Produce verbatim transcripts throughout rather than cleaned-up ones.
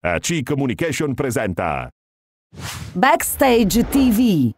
A C Communication presenta Backstage ti vu.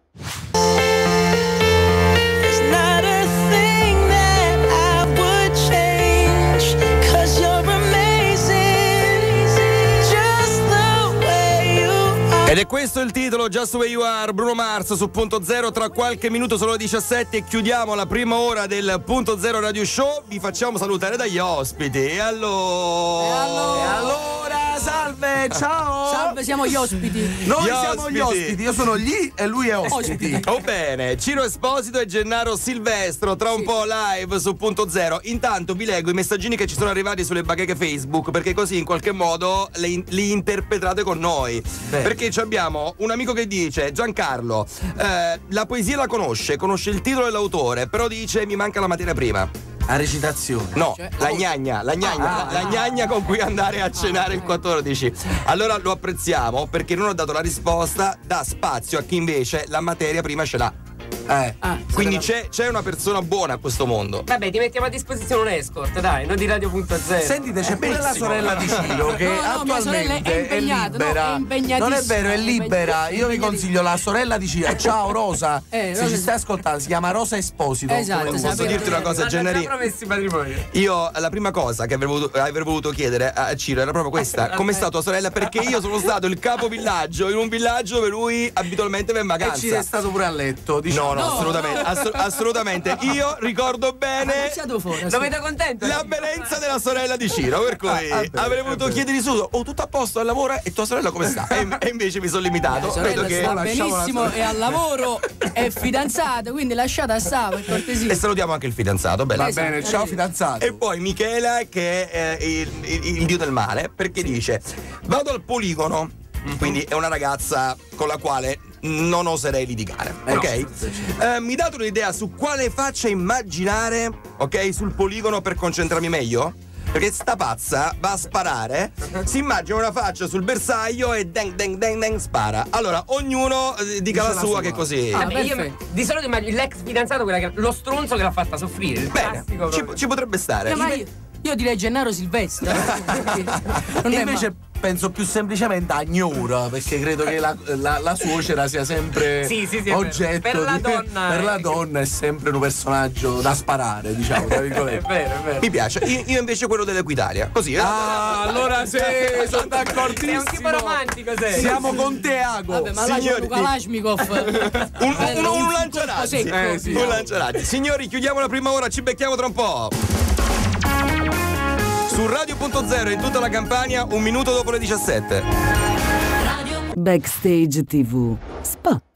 Ed è questo il titolo, Just the Way You Are, Bruno Mars su Punto Zero. Tra qualche minuto sono le diciassette e chiudiamo la prima ora del Punto Zero Radio Show. Vi facciamo salutare dagli ospiti. E allora... E allora... E allora salve, ciao! Salve, siamo gli ospiti. Noi Gli siamo ospiti. gli ospiti, io sono gli e lui è ospiti. Oh bene, Ciro Esposito e Gennaro Silvestro tra un Sì. po' live su Punto Zero. Intanto vi leggo i messaggini che ci sono arrivati sulle bacheche Facebook, perché così in qualche modo li, li interpretate con noi. Bene. Perché ci abbiamo un amico che dice: Giancarlo, eh, la poesia la conosce, conosce il titolo e l'autore, però dice mi manca la materia prima. La recitazione. No, Cioè, la oh. gnagna, la gnagna, Ah, la ah, gnagna con cui andare a cenare il quattordici. Allora lo apprezziamo perché non ho dato la risposta, dà spazio a chi invece la materia prima ce l'ha. Eh. Ah, Quindi c'è, c'è una persona buona a questo mondo. Vabbè, ti mettiamo a disposizione un escort, dai, non di Radio Punto Zero. Sentite, c'è pure la benissimo. sorella di Ciro che No, no, mia sorella è attualmente è, impegnata, no, libera. è impegnatissima, non è vero, è è libera. Io vi impegnatissima. consiglio la sorella di Ciro. Ciao Rosa. Eh, Se Rosa- ci stai ascoltando, si chiama Rosa Esposito. Esatto, come esatto. Posso vuoi. dirti una cosa, Hanno già Gennari? promessi matrimonio. Io la prima cosa che avrei voluto, avrei voluto chiedere a Ciro era proprio questa: come sta tua sorella? Perché io sono stato il capo villaggio in un villaggio dove lui abitualmente va in E ci vacanza. è stato pure a letto, diciamo. No, no, No, assolutamente, no. ass- assolutamente. Io ricordo bene iniziato fuori. Lo vedo contento? la bellezza della sorella di Ciro, per cui Ah, ah, beh, avrei eh, voluto beh. chiedergli subito: oh, tutto a posto al lavoro e tua sorella come sta? E, e invece mi sono limitato. La sorella Credo che sta lasciamo la benissimo, sorella. è al lavoro, è fidanzata, quindi lasciata stare per cortesia. E salutiamo anche il fidanzato, bella. Va Esatto. bene, ciao fidanzato. E poi Michela, che è eh, il, il- il dio del male, perché dice: vado al poligono, quindi è una ragazza con la quale non oserei litigare, Eh, ok? no, sì, sì. Eh, mi date un'idea su quale faccia immaginare, ok, sul poligono per concentrarmi meglio? Perché sta pazza va a sparare, si immagina una faccia sul bersaglio e deng deng deng deng spara. Allora, ognuno eh, dica la la sua, sua. che così. Ah, Vabbè, io perfetto. di solito immagino l'ex fidanzato, quella che, lo stronzo che l'ha fatta soffrire. Il Bene, classico ci, proprio. ci potrebbe stare. Eh, ma io, io direi Gennaro Silvestre. perché non è Invece male. penso più semplicemente a Gnora, perché credo che la, la- la suocera sia sempre Sì, sì, sì, è vero. oggetto Per la di- donna, per la eh, donna è sempre un personaggio da sparare, diciamo, tra È virgolette. vero, è vero. Mi piace. Io, io invece quello dell'Equitalia. Così, eh? Ah, allora sì, sono Sei d'accordissimo. un tipo romantico, sei. Siamo con te, Ago. Vabbè, ma là c'è signori- Luca Lashmikov. Un, Bello, un, un un lanciarazzi. colpo secco. Eh, sì. Un lanciarazzi. Signori, chiudiamo la prima ora, ci becchiamo tra un po'. Su Radio Punto Zero in tutta la Campania, un minuto dopo le diciassette. Backstage ti vu. Spot.